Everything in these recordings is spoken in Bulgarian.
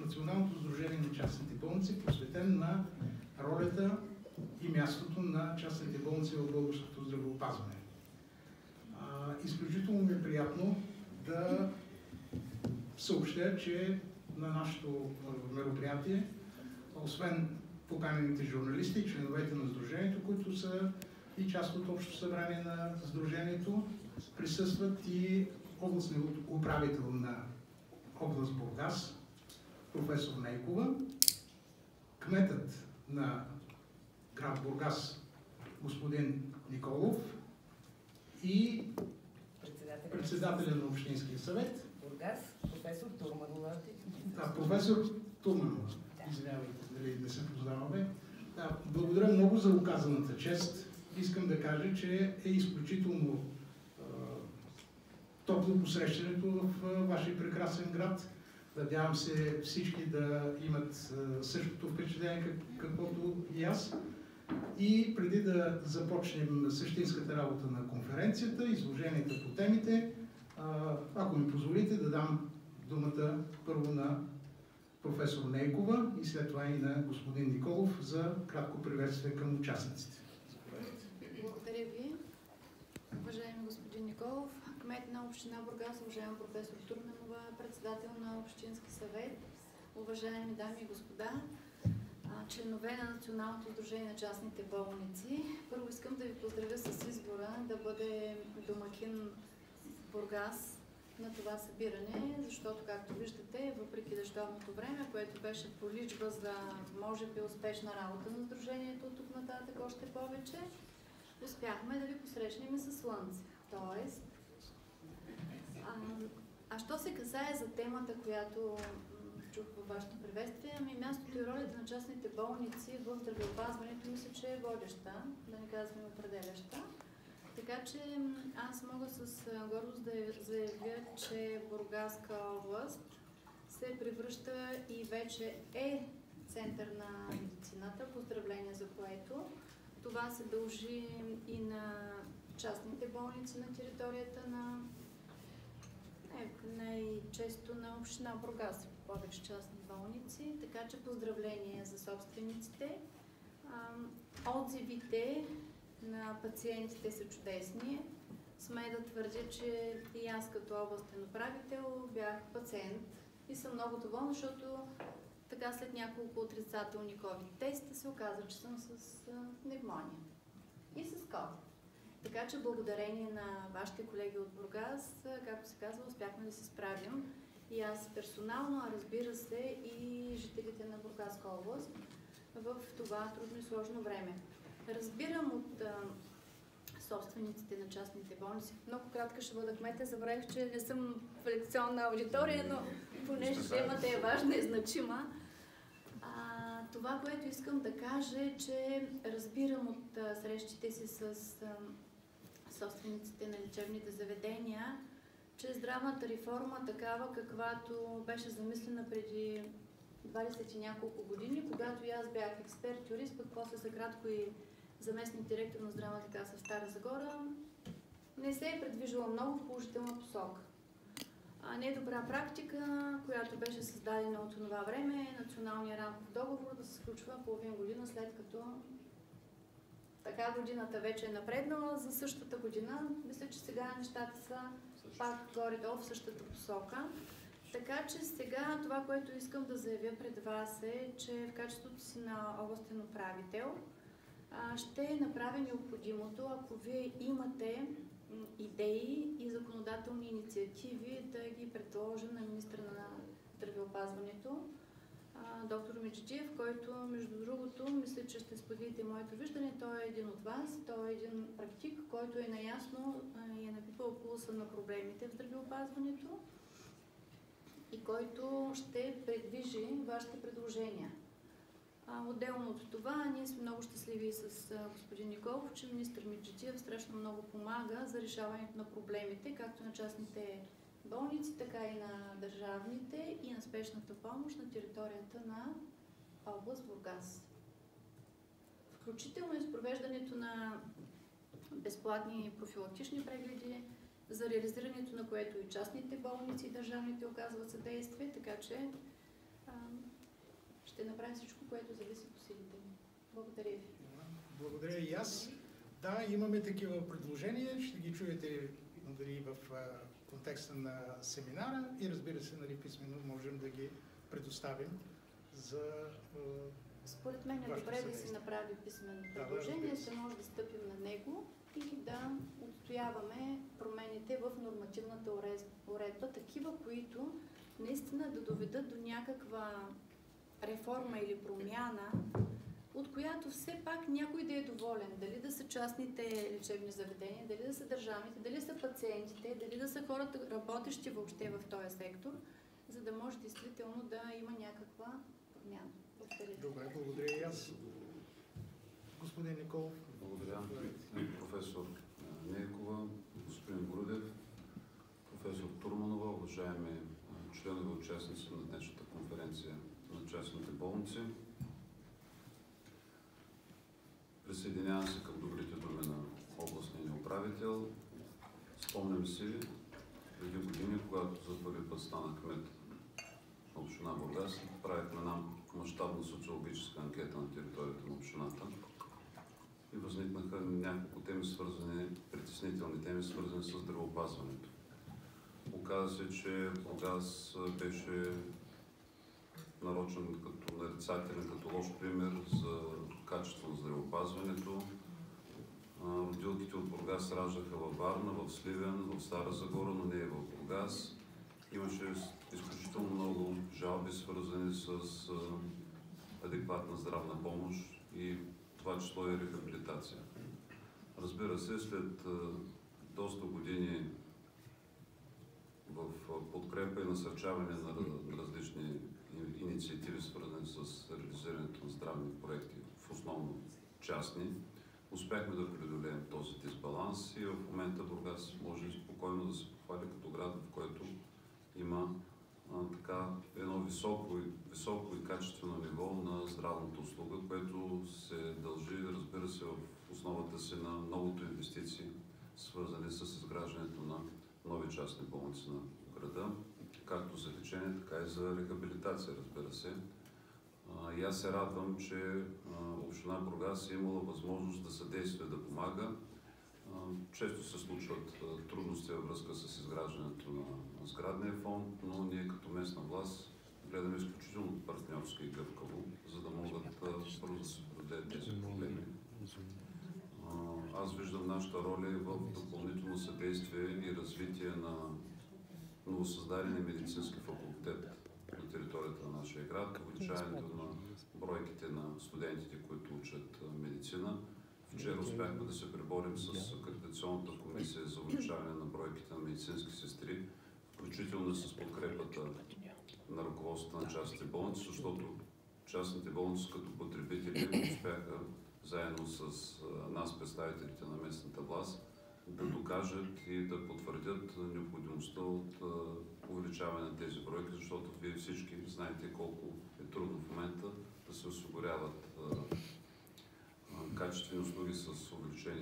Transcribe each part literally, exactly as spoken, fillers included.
Националното сдружение на частните болници, посветен на ролята и мястото на частните болници в българското здравеопазване. А, изключително ми е приятно да съобщя, че на нашето мероприятие, освен поканените журналисти и членовете на Сдружението, които са и част от Общото събрание на Сдружението, присъстват и областният управител на област Бургас, професор Нейкова, кметът на град Бургас, господин Николов, и председателя, председателя на Общинския съвет. Бургас, професор Турманова. Да, професор Турманова. Да. Извинявайте, дали не се познаваме. Да, благодаря много за оказаната чест. Искам да кажа, че е изключително а, топло посрещането в а, вашия прекрасен град. Надявам се всички да имат а, същото впечатление, как, каквото и аз. И преди да започнем същинската работа на конференцията, изложенията по темите, а, ако ми позволите да дам думата първо на професор Нейкова и след това и на господин Николов за кратко приветствие към участниците. Благодаря ви. Уважаеми господин Николов, кмет на община Бургас, уважаем професор Турменова, председател на Общински съвет, уважаеми дами и господа, членове на Националното сдружение на частните болници. Първо искам да ви поздравя с избора да бъде домакин Бургас на това събиране, защото, както виждате, въпреки дъждовното време, което беше проличба за, може би, успешна работа на Сдружението от тук нататък още повече, успяхме да ви посрещнем и със слънце. Тоест, а, а що се касае за темата, която чух във вашето приветствие, ами мястото и ролята на частните болници в здравеопазването мисля, че е водеща, да не казвам определяща. Така че аз мога с гордост да заявя, че Бургаска област се превръща и вече е център на медицината, поздравление за което. Това се дължи и на частните болници на територията на най-често на община Бургас, повече частни болници, така че поздравления за собствениците. Отзивите на пациентите са чудесни. Смея да твърдя, че и аз като областен управител бях пациент и съм много доволна, защото така след няколко отрицателни ковид теста се оказа, че съм с пневмония и с ковид. Така че благодарение на вашите колеги от Бургас, както се казва, успяхме да се справим. И аз персонално, а разбира се и жителите на Бургаска област в това трудно и сложно време. Разбирам от а, собствениците на частните болници. Много кратка ще бъда, кмете. Забравих, че не съм в лекционна аудитория, но понеже темата е важна и значима. А, това, което искам да кажа е, че разбирам от а, срещите си с а, собствениците на лечебните заведения, че здравната реформа, такава каквато беше замислена преди двадесет и няколко години, когато и аз бях експерт-юрист, пък после за кратко и заместник директор на здравната каса в Стара Загора, не се е предвижила много в положителна посока. А не е добра практика, която беше създадена от това време, националния рамков договор да се случва половин година след като така годината вече е напреднала. За същата година, мисля, че сега нещата са пак горе-долу в същата посока. Така че сега това, което искам да заявя пред вас е, че в качеството си на областен управител ще направя необходимото, ако вие имате идеи и законодателни инициативи, да ги предложа на министъра на здравеопазването, доктор Меджидиев, който, между другото, мисля, че ще споделите моето виждане. Той е един от вас, той е един практик, който е наясно и е напипал пулса на проблемите в здравеопазването и който ще предвижи вашите предложения. А, отделно от това, ние сме много щастливи с а, господин Николов, че министър Меджидиев страшно много помага за решаването на проблемите, както на частните болници, така и на държавните и на спешната помощ на територията на област Бургас. Включително и с провеждането на безплатни профилактични прегледи, за реализирането на което и частните болници и държавните оказват съдействие, така че а, ще направим всичко, което зависи по силите ни. Благодаря ви. Благодаря и аз. Да, имаме такива предложения, ще ги чуете дали в а, контекста на семинара и разбира се, нали, писмено можем да ги предоставим за... А, Според мен е добре да се направи писмено предложение, ще може да стъпим на него и да отстояваме промените в нормативната уредба, такива, които наистина да доведат до някаква реформа или промяна, от която все пак някой да е доволен. Дали да са частните лечебни заведения, дали да са държавните, дали са пациентите, дали да са хората, работещи въобще в този сектор, за да може действително да има някаква промяна. Благодаря. Добре, благодаря и аз. Господин Николов. Благодаря. Професор Нейкова, господин Грудев, професор Турманова, уважаеми членове и участници на днешната конференция на частните болници. Присъединявам се към добрите думи на областния ни управител. Спомням си преди години, когато за първи път стана кмет на община Бургас, правихме една мащабна социологическа анкета на територията на общината и възникнаха няколко теми, свързани, притеснителни теми, свързани с здравеопазването. Оказа се, че Бургас беше нарочен като нарицателен, като лош пример за качество на здравеопазването. Родилките от Бургас раждаха във Варна, в Сливен, в Стара Загора, но не и в Бургас. Имаше изключително много жалби, свързани с адекватна здравна помощ и това число и рехабилитация. Разбира се, след доста години в подкрепа и насърчаване на различни инициативи, свързани с реализирането на здравни проекти, в основно частни, успяхме да преодолеем този дисбаланс и в момента Бургас може спокойно да се похвали като град, в който има а, така едно високо, високо и качествено ниво на здравната услуга, което се дължи, разбира се, в основата си на многото инвестиции, свързани с изграждането на нови частни болници на града, както за лечение, така и за рехабилитация, разбира се. А, и аз се радвам, че а, община Бургас е имала възможност да съдейства и да помага. Често се случват трудности във връзка с изграждането на сградния фонд, но ние като местна власт гледаме изключително партньорски и гъвкаво, за да могат бързо да се преодолеят тези проблеми. Аз виждам нашата роля в допълнително съдействие и развитие на новосъздадения медицински факултет на територията на нашия град, увеличаването на бройките на студентите, които учат медицина. Вчера успяхме да се преборим с акредитационната комисия за увеличаване на бройките на медицински сестри, включително с подкрепата на ръководството на частните болници, защото частните болници като потребители успяха заедно с нас, представителите на местната власт, да докажат и да потвърдят необходимостта от увеличаване на тези бройки, защото вие всички знаете колко е трудно в момента да се осигуряват качествени услуги с увеличени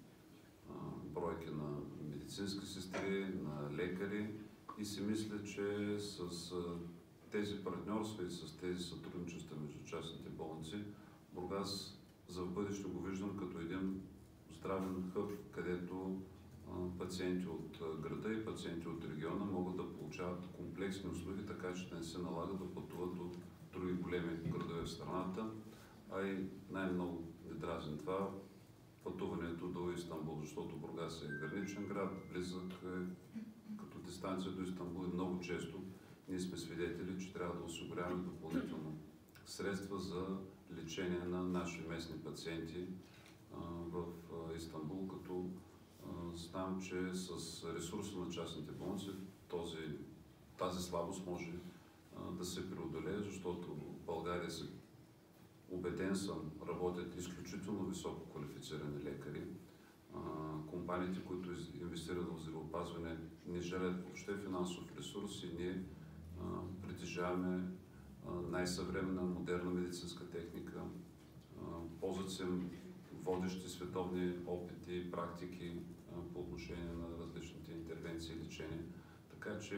бройки на медицински сестри, на лекари и си мисля, че с тези партньорства и с тези сътрудничества между частните болници, Бургас за в бъдеще го виждам като един здравен хъб, където пациенти от града и пациенти от региона могат да получават комплексни услуги, така че да не се налага да пътуват до други големи градове в страната, а и най-много не дразни това пътуването до Истанбул, защото Бургас е граничен град, близък е, като дистанция до Истанбул и много често ние сме свидетели, че трябва да осигуряваме допълнително средства за лечение на наши местни пациенти а, в а, Истанбул, като а, знам, че с ресурса на частните болници този, тази слабост може а, да се преодолее, защото в България се убеден съм, работят изключително високо квалифицирани лекари. А, компаниите, които инвестират в здравеопазване, не жалят въобще финансов ресурс и ние а, притежаваме най-съвременна, модерна медицинска техника. А, ползват се водещи световни опити и практики а, по отношение на различните интервенции и лечения. Така че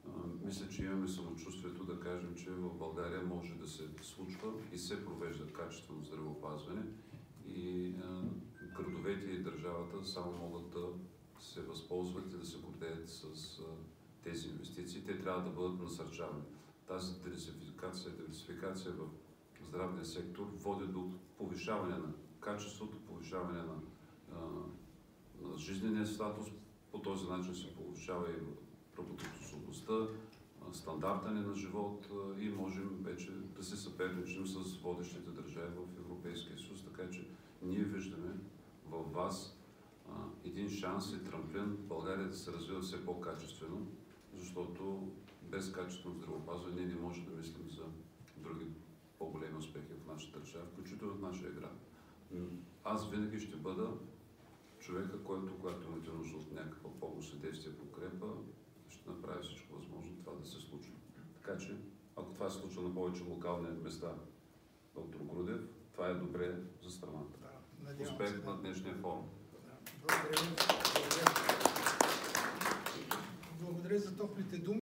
Мисля, че имаме самочувствието да кажем, че в България може да се случва и се провежда качествено здравеопазване и градовете и държавата само могат да се възползват и да се гордеят с тези инвестиции. Те трябва да бъдат насърчавани. Тази диверсификация, диверсификация в здравния сектор води до повишаване на качеството, повишаване на, на жизнения статус. По този начин се повишава и работоспособността, стандарта ни на живот и можем вече да се съперничим с водещите държави в Европейския съюз. Така че ние виждаме във вас а, един шанс и трамплин България да се развива все по-качествено, защото без качествено здравеопазване не може да мислим за други по-големи успехи в нашата държава, включително в нашия град. Аз винаги ще бъда човека, който, когато имате нужда от някаква помощ, съдействие, подкрепа, ще направи всичко възможно това да се случи. Така че, ако това се случва на повече локални места, доктор Грудев, това е добре за страната. Да, успех се, на днешния форум. Да. Благодаря, благодаря. Благодаря за топлите думи.